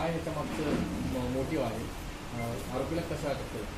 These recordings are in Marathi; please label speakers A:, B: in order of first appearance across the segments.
A: काय याच्या मागचं मोटिव्ह आहे, आरोपीला कसं अटक केलं?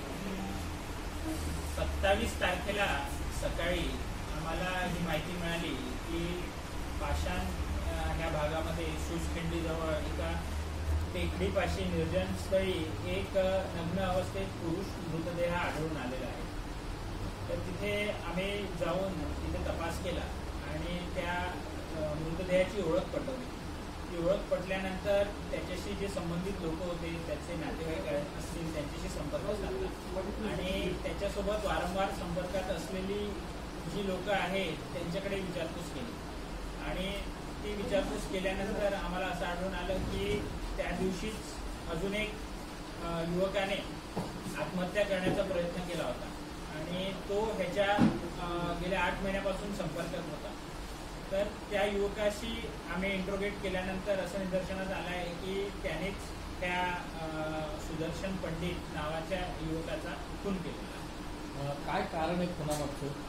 B: 27 तारखेला सकाळी आम्हाला ही माहिती मिळाली की पाषाण ह्या भागामध्ये सूसखिंडीजवळ एका टेकडीपाशी निर्जन स्थळी एक नग्न अवस्थेत पुरुष मृतदेह आढळून आलेला आहे. तर तिथे आम्ही जाऊन तिथे तपास केला आणि त्या मृतदेहाची ओळख पटवली. ती ओळख पटल्यानंतर त्याच्याशी जे संबंधित लोक होते, त्याचे नातेवाईक असतील, त्यांच्याशी संपर्क साधला आणि त्याच्यासोबत वारंवार संपर्कात असलेली जी लोक आहेत त्यांच्याकडे विचारपूस केली. आणि ती विचारपूस केल्यानंतर आम्हाला असं आढळून आलं की त्या दिवशीच अजून एक युवकाने आत्महत्या करण्याचा प्रयत्न केला होता आणि तो ह्याच्या गेल्या 8 महिन्यापासून संपर्कात होता. तर त्या युवकाशी आम्ही इंट्रोगेट केल्यानंतर असं निदर्शनास आलं आहे की त्यानेच त्या सुदर्शन पंडित नावाच्या युवकाचा खून केलेला.
A: काय कारण आहे खुनामागचं?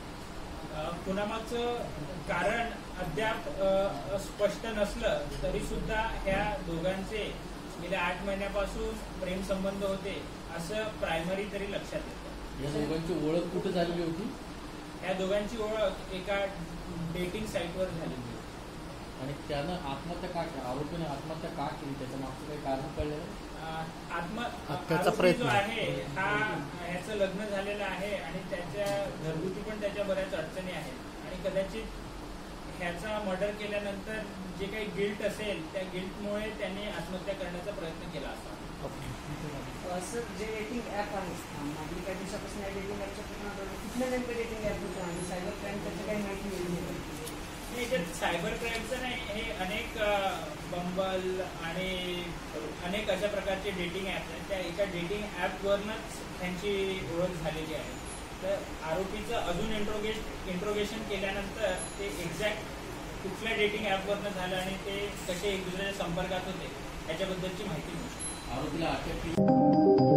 B: खुनामागचं कारण अद्याप स्पष्ट नसलं तरी सुद्धा ह्या दोघांचे गेल्या 8 महिन्यापासून प्रेमसंबंध होते असं प्रायमरी तरी लक्षात येतं.
A: या दोघांची ओळख कुठे झालेली होती?
B: या दोघांची ओळख एका डेटिंग साईटवर झालेली होती.
A: आणि त्यानं आत्महत्या का केली? आरोपीने आत्महत्या का केली? त्याच्या मागचं काही कारण कळलं?
B: आरोपी जो आहे हा ह्याचं लग्न झालेलं आहे आणि त्याच्या घरगुती पण त्याच्या बऱ्याच अडचणी आहेत आणि कदाचित ह्याचा मर्डर केल्यानंतर जे काही गिल्ट असेल त्या गिल्टमुळे त्यांनी आत्महत्या करण्याचा प्रयत्न केला असा.
C: सर, जे डेटिंग ॲप आहे मागील काही दिवसापासून या डेटिंग ॲपच्या कुठल्या नेमकं डेटिंग ॲप होतं आणि सायबर क्राईम त्याची काही माहिती मिळली?
B: याच्यात सायबर क्राईमचं नाही, हे अनेक बंबल आणि अनेक अशा प्रकारचे डेटिंग ॲप्स आहेत. त्या एका डेटिंग ॲपवरनंच त्यांची ओळख झालेली आहे. तर आरोपीचं अजून इंट्रोगेशन केल्यानंतर ते एक्झॅक्ट कुठल्या डेटिंग ॲपवरनं झालं आणि ते कसे एक दुसऱ्याच्या संपर्कात होते याच्याबद्दलची माहिती मिळते.
A: आरोपीला अटक केली.